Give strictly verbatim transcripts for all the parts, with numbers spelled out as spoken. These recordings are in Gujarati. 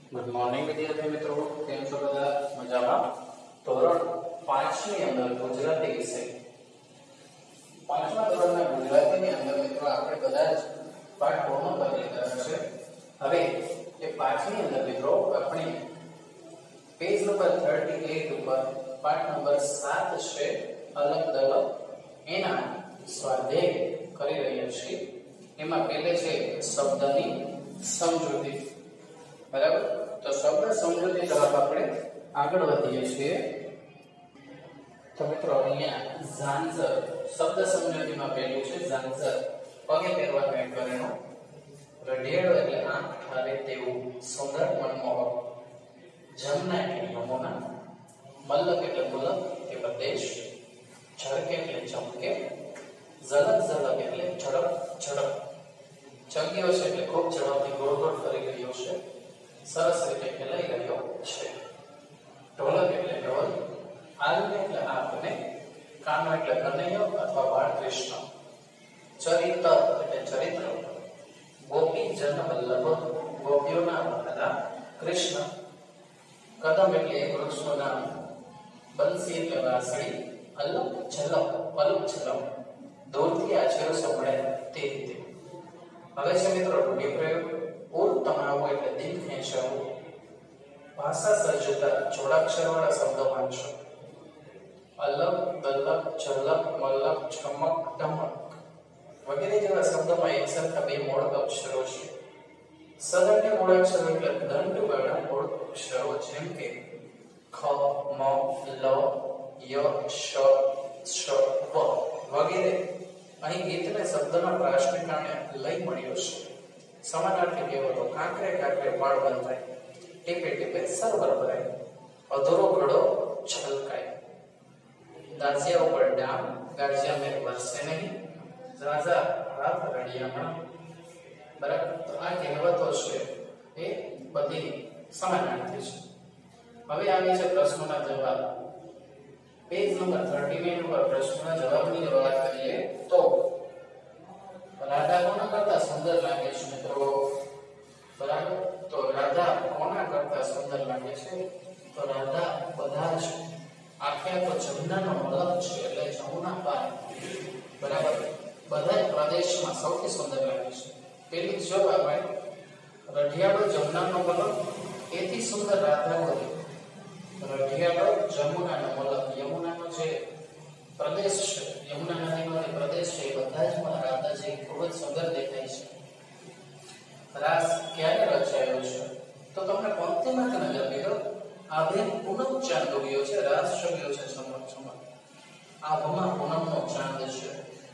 गुड मॉर्निंग विद्यार्थी मित्रों, केम छो बधा मजामां। ધોરણ પાંચ ની અંદર ગુજરાતી વિષય પાંચમા ધોરણના ગુજરાતીની અંદર મિત્રો આપણે બધા જ પાઠ પૂર્ણ કરી લીધા છે। હવે એ પાંચ ની અંદર મિત્રો આપણે પેજ નંબર અડતીસ ઉપર પાઠ નંબર સાત છે અલગ દલગ એના સ્વાધ્યાય કરી રહ્યા છીએ। એમાં પહેલે છે શબ્દની સમજૂતી, બરાબર। તો શબ્દ સમજૂતી તરફ આપણે આગળ વધીએ છીએ। તો મિત્રો અહીંયા ઝાંઝર શબ્દ સમજૂતીમાં પહેલું છે ઝાંઝર, પગે પહેરવાનું એક કરેણું, રઢિયાળો એટલે આંખ ઠારે તેવું સુંદર મનમોહક, જમના એટલે યમુના, મલ્લક એટલે મુલક કે પ્રદેશ, ઝળકે એટલે ચમકે, ઝલક ઝલક એટલે ઝડપ ઝડપ, ચગ્યો છે એટલે ખૂબ ઝડપથી ગોળ ગોળ ફરી રહ્યો છે, સરસ રીતે ખેલાઈ રહ્યો છે, ઢોલક એટલે ઢોલ, આલને એટલે આપને, કાનો એટલે કનૈયો અથવા બાળકૃષ્ણ, ચરિત્ર એટલે ચરિત્ર, ગોપી જન વલ્લભ ગોપીઓના વલ્લભ કૃષ્ણ, કદમ એટલે એક વૃક્ષનું નામ, બંસી એટલે વાંસળી, અલક ઝલક પલક ઝલક, દૂરથી આછેરો સંભળાય તે રીતે। હવે છે મિત્રો રૂઢિપ્રયોગ, ઓર તમાવું એટલે દિલ ખેંચાવું, ભાષા સર્જતા જોડાક્ષરવાળા શબ્દો વાંચો, અલગ દલક ઝલક મલક ચમક ધમક વગેરે જેવા શબ્દોમાં એક સરખા બે મોડક અક્ષરો છે। સદંડ મોડાક્ષરો એટલે દંડવાળા મોડક અક્ષરો જેમ કે ખ મ લ ય શ શ વ વગેરે। અહીં ગીતને શબ્દના પ્રાસને કારણે લય મળ્યો છે। સમાનાર્થી કહેવતો કાંકરે કાંકરે પાળ બંધાય, ટીપે ટીપે સરોવર ભરાય, અધૂરો ઘડો છલકાય, દાસિયા ઉપર ડામ ગાજિયા મેં વરસે નહીં, રાજા રાત રડિયામણ, બરાબર। તો આ કહેવતો છે એ બધી સમાનાર્થી છે। હવે આવે છે પ્રશ્નોના જવાબ। પેજ નંબર ત્રેવીસ ઉપર પ્રશ્નોના જવાબની વાત કરીએ તો રાધા કોના કરતા સુંદર લાગે છે મિત્રો, બરાબર। તો રાધા કોના કરતા સુંદર લાગે છે, તો રાધા બધા જ આખે આખો જમુનાનો મલક છે એટલે જમુના પાર, બરાબર, બધા જ પ્રદેશમાં સૌથી સુંદર લાગે છે। પેલી જો આપણે રઢિયાળો જમુનાનો મલક એથી સુંદર રાધા હોય, રઢિયાળો જમુનાનો મલક યમુનાનો જે પ્રદેશ છે, યમુના નદીનો જે પ્રદેશ છે એ બધા જ માં રાધાજી ખૂબ જ સુંદર દેખાય છે। રાસ ક્યારે રચાયો છે, તો તમને પંક્તિમાં નજર કર્યો, આભે પૂનમ ચાંદ ઉગ્યો છે, રાસ શબ્યો છે ચમક ચમક, આભમાં પૂનમનો ચાંદ છે,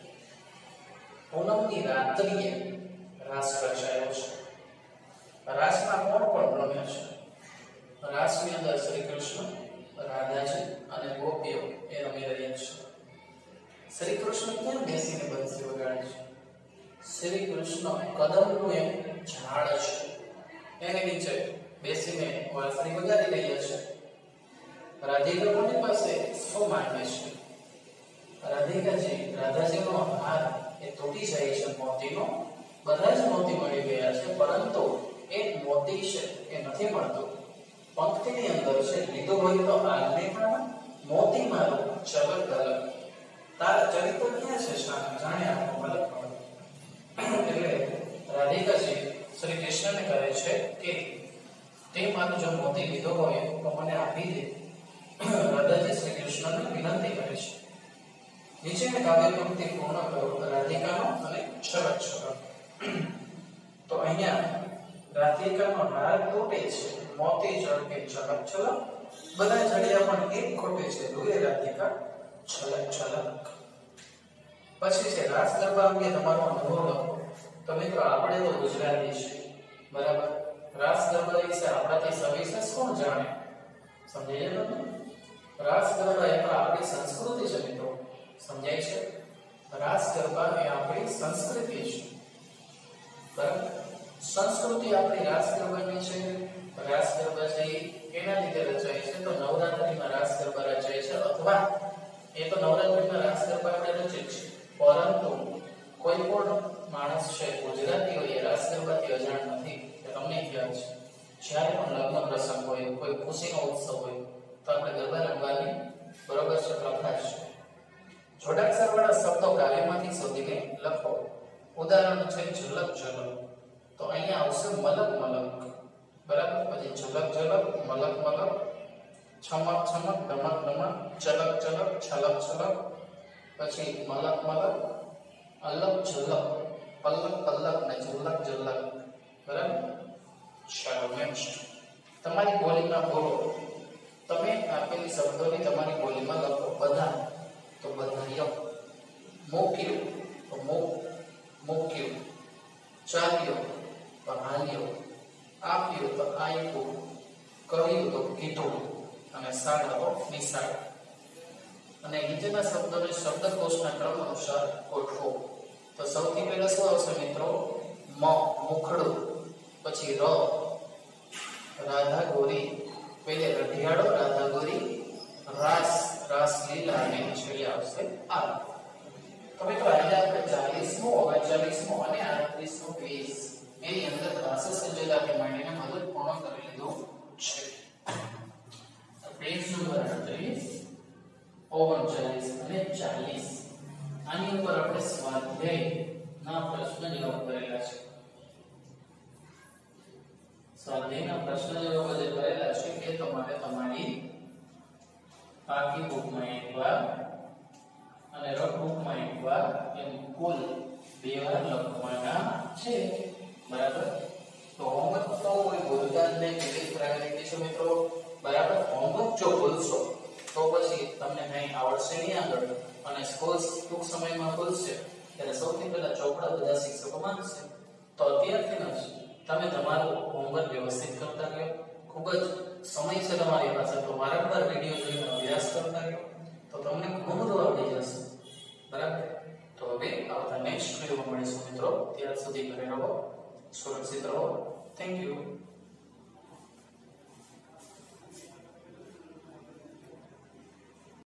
પૂનમની રાત્રિએ રાસ રચાયો છે। રાસમાં કોણ કોણ રમે છે, રાસની અંદર શ્રી કૃષ્ણ, રાધાજી અને ગોપીઓ એ રમી રહ્યા છે। શ્રી કૃષ્ણ ક્યાં બેસીને બંસી વગાડે છે, શ્રી કૃષ્ણ કદમનું એક ઝાડ છે એની નીચે બેસીને વાંસળી વગાડી રહ્યા છે। રાધિકા કોની પાસે શું માંગે છે, રાધિકાજી રાધાજીનો હાર એ તૂટી જાય છે મોતીનો, બધા જ મોતી મળી ગયા છે પરંતુ એક મોતી છે એ નથી મળતું। પંક્તિની અંદર છે લીધો હોય તો આલને કામ મોતી મારો ચલક દલક, તારા ચરિત્ર ક્યાં છે જાણે આપો મલક મલક। એટલે રાધિકાજી શ્રી કૃષ્ણને કહે છે કે તે મારું જો મોતી લીધો હોય તો મને આપી દે। રાધાજી શ્રી કૃષ્ણને વિનંતી કરે છે। નીચેની કાવ્ય પંક્તિ પૂર્ણ કરો, રાધિકાનો અને છલક છલક। તો અહીંયા રાધિકાનો હાર તૂટે છે, મોતી ઝળકે છલક છલક, બધા જડિયા પણ એક ખોટે છે, દુએ રાધિકા છલક છલક। પછી છે રાસ ગરબા અંગે તમારો અનુભવ લખો। તો મિત્રો આપણે તો ગુજરાતી છીએ, બરાબર, રાસ ગરબા વિશે આપણાથી સવિશેષ કોણ જાણે, સમજાય છે તમને? રાસ ગરબા એ આપણી સંસ્કૃતિ છે મિત્રો, સમજાય છે? રાસ ગરબા એ આપણી સંસ્કૃતિ છે, બરાબર। સંસ્કૃતિ આપણી રાસ ગરબાની છે। રાસ ગરબા છે એના લીધે રચાય છે, તો નવરાત્રીમાં રાસ ગરબા રચાય છે, અથવા એ તો નવરાત્રીમાં રાસ ગરબા આપણે રચે છે, પરંતુ કોઈ પણ માણસ છે ગુજરાતી હોય એ રાસ ગરબાથી અજાણ નથી, તમને ખ્યાલ છે। જ્યારે પણ લગ્ન પ્રસંગ હોય, કોઈ ખુશીનો ઉત્સવ હોય તો આપણે ગરબા રમવાની બરોબર છે પ્રથા છે. જોડાક્ષરવાળા શબ્દો કાર્યમાંથી શોધીને લખો. ઉદાહરણ છે ઝલક ઝલક, તો અહીંયા આવશે મલક મલક, બરાબર. પછી ઝલક ઝલક, મલક મલક, છમક છમક, ડમક ડમક, ચલક ચલક, છલક છલક, પછી મલક મલક, અલક ઝલક, પલક પલક ને ઝલક ઝલક, બરાબર. ચાલો નેક્સ્ટ, તમારી બોલીમાં બોલો. તમે આપેલી શબ્દોની તમારી બોલીમાં લખો. બધા તો બધાયો, મૂક્યું તો મૂક મૂક્યું, ચાલ્યો તો હાલ્યો, આપ્યું તો આપ્યું, કહ્યું તો કીધું, અને શાળા તો નિશાળ. અને નીચેના શબ્દોને શબ્દકોશના ક્રમ અનુસાર ગોઠવો. તો સૌથી પહેલા શું આવશે મિત્રો? મ મુખડું, પછી ર રાધા ગોરી, પેલે રઢિયાળો રાધા ગોરી, રાસ રાસ લીલા, અને છેલ્લે આવશે આ. તો મિત્રો આજે આપણે ચાલીસમો ઓગણચાલીસમો અને આડત્રીસમો પેજ એની અંદર રાસ સંજોગોને માંડીને મદદ પૂર્ણ કરી લીધું છે. પેજ નંબર આડત્રીસ, ઓગણચાલીસ અને ચાલીસ, આની ઉપર આપણે સ્વાધ્યાયના પ્રશ્ન જવાબ કરેલા છે. સ્વાધ્યાયના પ્રશ્ન જવાબ જે કરેલા છે એ તમારે તમારી પાકી બુકમાં એકવાર અને રફ બુકમાં એકવાર એમ કુલ બે વાર લખવાના છે, બરાબર. તો હોમવર્ક તો કોઈ ભૂલતા જ નહીં, કેટલી પ્રાયોરિટી છે મિત્રો, બરાબર. હોમવર્ક જો ભૂલશો તો પછી તમને કંઈ આવડશે નહીં આગળ, અને સ્કૂલ ટૂંક સમયમાં ખુલશે ત્યારે સૌથી પહેલા ચોપડા બધા શિક્ષકો માંગશે. તો અત્યારથી જ તમે તમારું હોમવર્ક વ્યવસ્થિત કરતા રહ્યો. ખૂબ જ સમય છે તમારી પાસે, તો વારંવાર વિડીયો જોઈને અભ્યાસ કરતા રહ્યો તો તમને ઘણું બધું આવડી જશે, બરાબર. તો હવે આવતા નેક્સ્ટ વિડીયોમાં મળીશું મિત્રો. ત્યાર સુધી ઘરે રહો, સુરક્ષિત રહો. Thank you.